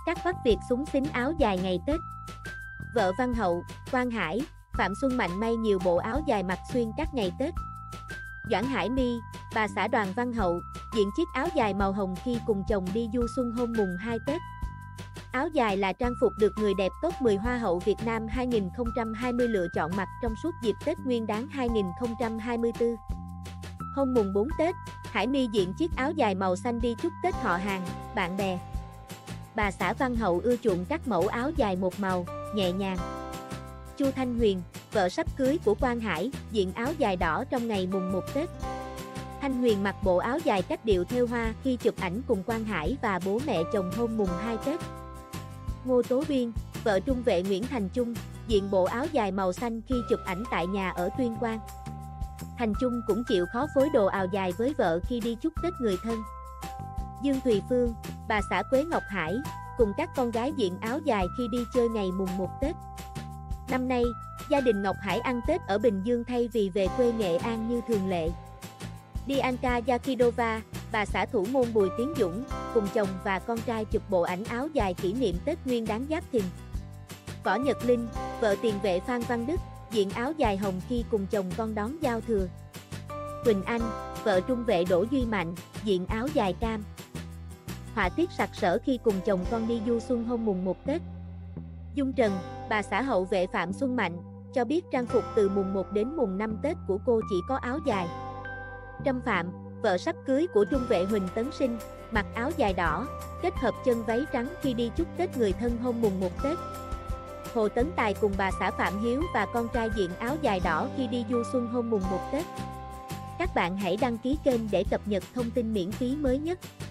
Các Bắc Việt xúng xính áo dài ngày Tết. Vợ Văn Hậu, Quang Hải, Phạm Xuân Mạnh may nhiều bộ áo dài mặc xuyên các ngày Tết. Doãn Hải My, bà xã Đoàn Văn Hậu, diện chiếc áo dài màu hồng khi cùng chồng đi du xuân hôm mùng 2 Tết. Áo dài là trang phục được người đẹp top 10 Hoa hậu Việt Nam 2020 lựa chọn mặc trong suốt dịp Tết Nguyên đán 2024. Hôm mùng 4 Tết, Hải My diện chiếc áo dài màu xanh đi chúc Tết họ hàng, bạn bè. Bà xã Văn Hậu ưa chuộng các mẫu áo dài một màu, nhẹ nhàng. Chu Thanh Huyền, vợ sắp cưới của Quang Hải, diện áo dài đỏ trong ngày mùng 1 Tết. Thanh Huyền mặc bộ áo dài cách điệu thêu hoa khi chụp ảnh cùng Quang Hải và bố mẹ chồng hôm mùng 2 Tết. Ngô Tố Uyên, vợ trung vệ Nguyễn Thành Chung, diện bộ áo dài màu xanh khi chụp ảnh tại nhà ở Tuyên Quang. Thành Chung cũng chịu khó phối đồ áo dài với vợ khi đi chúc Tết người thân. Dương Thùy Phương, bà xã Quế Ngọc Hải, cùng các con gái diện áo dài khi đi chơi ngày mùng 1 Tết. Năm nay, gia đình Ngọc Hải ăn Tết ở Bình Dương thay vì về quê Nghệ An như thường lệ. Dianka Yakidova, bà xã thủ môn Bùi Tiến Dũng, cùng chồng và con trai chụp bộ ảnh áo dài kỷ niệm Tết Nguyên đán Giáp Thìn. Võ Nhật Linh, vợ tiền vệ Phan Văn Đức, diện áo dài hồng khi cùng chồng con đón giao thừa. Quỳnh Anh, vợ trung vệ Đỗ Duy Mạnh, diện áo dài cam. Họa tiết sặc sỡ khi cùng chồng con đi du xuân hôm mùng 1 Tết. Dung Trần, bà xã hậu vệ Phạm Xuân Mạnh, cho biết trang phục từ mùng 1 đến mùng 5 Tết của cô chỉ có áo dài. Trâm Phạm, vợ sắp cưới của trung vệ Huỳnh Tấn Sinh, mặc áo dài đỏ, kết hợp chân váy trắng khi đi chúc Tết người thân hôm mùng 1 Tết. Hồ Tấn Tài cùng bà xã Phạm Hiếu và con trai diện áo dài đỏ khi đi du xuân hôm mùng 1 Tết. Các bạn hãy đăng ký kênh để cập nhật thông tin miễn phí mới nhất.